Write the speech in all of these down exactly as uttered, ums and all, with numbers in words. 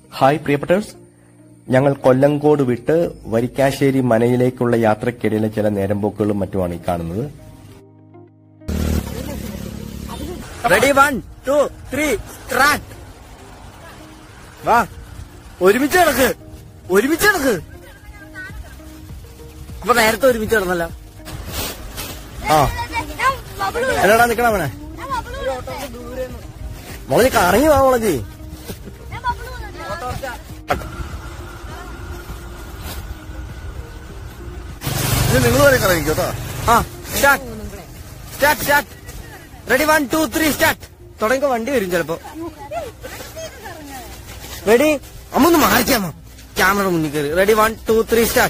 Hi പ്രിയപ്പെട്ടേഴ്സ്, ഞങ്ങൾ കൊല്ലങ്കോട് വിട്ട് വരിക്കാശ്ശേരി മനയിലേക്കുള്ള യാത്രക്കിടയിലെ ചില നേരമ്പോക്കുകളും മറ്റുമാണ് ഈ കാണുന്നത്. Ready, one two three start. വാ, ഒരുമിച്ച് നടക്ക്, ഒരുമിച്ച് നടക്ക്. അപ്പൊ നേരത്തെ ഒരുമിച്ച് നടന്നല്ലോ. ആ എന്നടാ നിക്കണ മോനെ, മുളജി കറങ്ങി വാ മുളജി. നിങ്ങൾ വരെ കറങ്ങിക്കോട്ടോ. ആ start start start. Ready, one two three start. തുടങ്ങി വണ്ടി വരും ചിലപ്പോ. റെഡി, അമ്മ ഒന്ന് മാറിക്കാമോ, ക്യാമറ മുന്നിൽ കയറി. Ready, one two three start.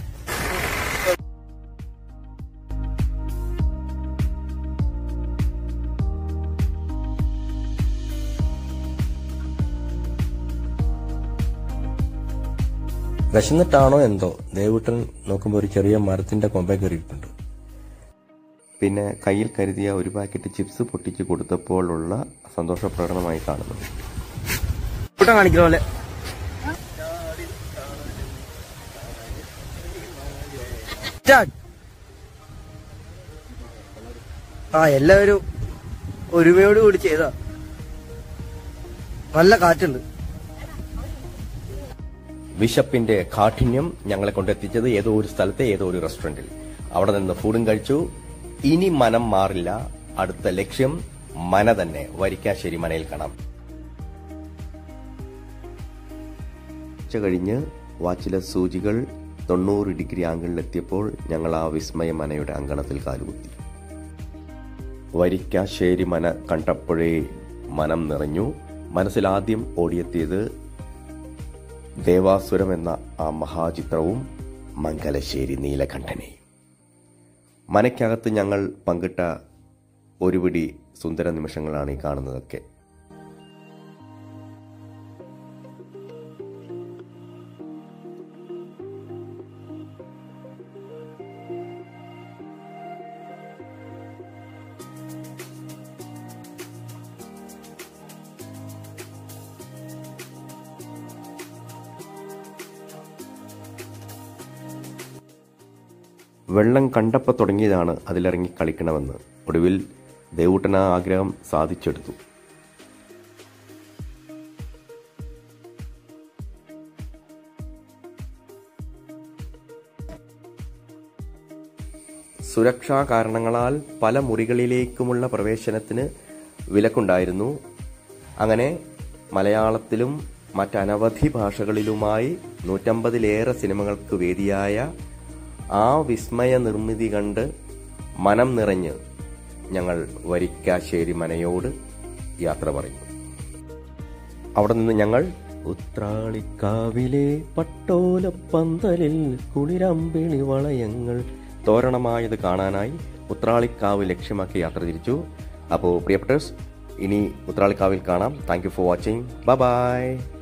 വിശന്നിട്ടാണോ എന്തോ ദേവുട്ടൻ നോക്കുമ്പോൾ ഒരു ചെറിയ മരത്തിന്റെ കൊമ്പേ കയറിയിട്ടുണ്ട്. പിന്നെ കയ്യിൽ കരുതിയ ഒരു പാക്കറ്റ് ചിപ്സ് പൊട്ടിച്ച് കൊടുത്തപ്പോഴുള്ള സന്തോഷ പ്രകടനമായി കാണുന്നു. കൂട്ടം കാണിക്കുന്ന പോലെ. ആ എല്ലാവരും ഒരുമയോട് കൂടി ചെയ്താ. നല്ല കാറ്റുണ്ട്. വിശപ്പിന്റെ കാഠിന്യം ഞങ്ങളെ കൊണ്ടെത്തിച്ചത് ഏതോ ഒരു സ്ഥലത്തെ ഏതോ ഒരു റെസ്റ്റോറന്റിൽ. അവിടെ നിന്ന് ഫുഡും കഴിച്ചു. ഇനി മനം മാറില്ല. അടുത്ത ലക്ഷ്യം മന തന്നെ. വരിക്കാശ്ശേരി മനയിൽ കാണാം. ഉച്ച കഴിഞ്ഞ് വാച്ചിലെ സൂചികൾ തൊണ്ണൂറ് ഡിഗ്രി ആംഗിളിലെത്തിയപ്പോൾ ഞങ്ങൾ ആ വിസ്മയ മനയുടെ അങ്കണത്തിൽ കാലുകുത്തി. വരിക്കാശ്ശേരി മന കണ്ടപ്പോഴേ മനം നിറഞ്ഞു. മനസ്സിൽ ആദ്യം ഓടിയെത്തിയത് ദേവാസുരം എന്ന ആ മഹാചിത്രവും മംഗലശ്ശേരി നീലകണ്ഠനെയും. മനയ്ക്കകത്ത് ഞങ്ങൾ പങ്കിട്ട ഒരുപിടി സുന്ദര നിമിഷങ്ങളാണ് ഈ കാണുന്നതൊക്കെ. വെള്ളം കണ്ടപ്പോൾ തുടങ്ങിയതാണ് അതിലിറങ്ങി കളിക്കണമെന്ന്. ഒടുവിൽ ദേവൂട്ടൻ ആ ആഗ്രഹം സാധിച്ചെടുത്തു. സുരക്ഷാ കാരണങ്ങളാൽ പല മുറികളിലേക്കുമുള്ള പ്രവേശനത്തിന് വിലക്കുണ്ടായിരുന്നു. അങ്ങനെ മലയാളത്തിലും മറ്റനവധി ഭാഷകളിലുമായി നൂറ്റമ്പതിലേറെ സിനിമകൾക്ക് വേദിയായ ആ വിസ്മയ നിർമ്മിതി കണ്ട് മനം നിറഞ്ഞ് ഞങ്ങൾ വരിക്കാശ്ശേരി മനയോട് യാത്ര പറയും. അവിടെ നിന്ന് ഞങ്ങൾ ഉത്രാളിക്കാവിലെ പട്ടോലപ്പന്തലിൽ കുളിരമ്പിളി വളയങ്ങൾ തോരണമായത് കാണാനായി ഉത്രാളിക്കാവ് ലക്ഷ്യമാക്കി യാത്ര തിരിച്ചു. അപ്പോൾ പ്രിയപ്പെട്ടേഴ്സ്, ഇനി ഉത്രാളിക്കാവിൽ കാണാം. Thank you for watching. Bye by.